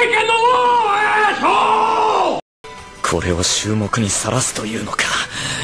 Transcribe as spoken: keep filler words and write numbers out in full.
権の王へそう。 これを衆目にさらすというのか。